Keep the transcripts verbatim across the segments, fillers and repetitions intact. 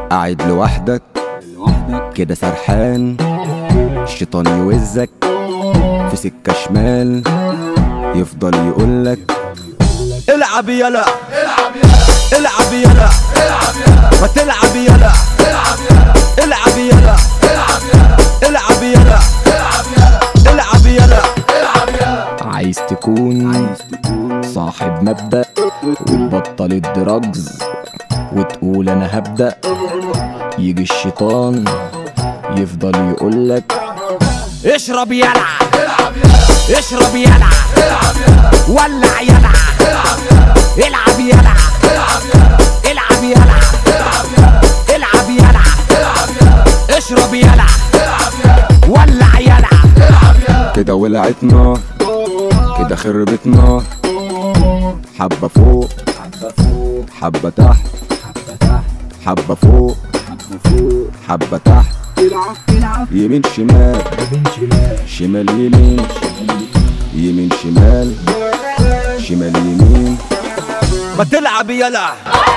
قاعد لوحدك كده سرحان، الشيطان يوزك في سكة شمال، يفضل يقولك العب يلا العب يلا ما تلعب يلا العب يلا العب يلا العب يلا. عايز تكون صاحب مبدأ وتبطل الدراجز وتقول انا هبدأ، يجي الشيطان يفضل يقولك اشرب يلا اشرب يلا ولع يلا العب يلا العب يلا العب يلا اشرب يلا ولع يلا. كده ولعت نار كده خربت نار، حبة فوق حبة تحت حبة فوق حبة تحت، يمين شمال شمال يمين يمين شمال شمال يمين، ما تلعب يلا.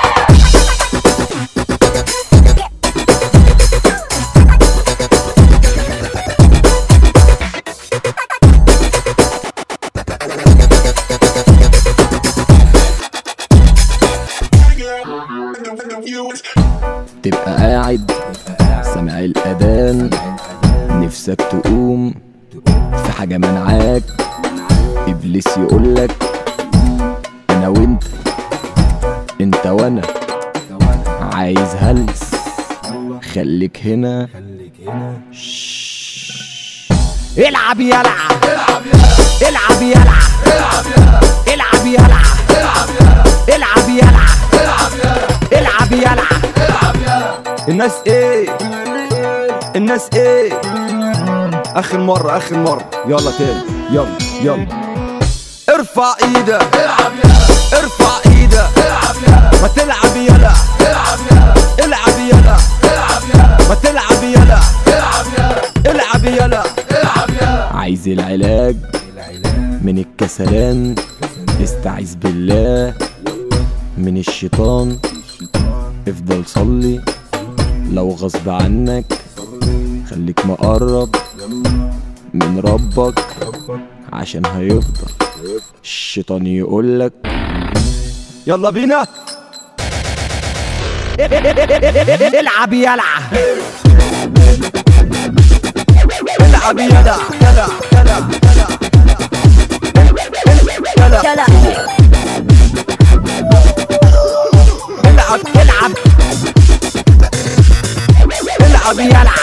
تبقى قاعد سامع الأذان، نفسك تقوم في حاجة منعاك، إبليس يقولك أنا وإنت إنت وأنا، عايز هلس خليك هنا العب يلا العب يلا العب يلا العب يلا العب يلا. الناس ايه الناس ايه اخر مرة اخر مرة يلا تاني يلا يلا. ارفع ايدك ارفع ايدك ما تلعب يلا العب يلا ما تلعب يلا العب يلا. عايز العلاج من الكسلان، استعيذ بالله من الشيطان، افضل صلي لو غصب عنك، خليك مقرب من ربك عشان هيفضل الشيطان يقولك يلا بينا العب يلا العب يلا يلا يلا يلا يلا العب العب العب يلا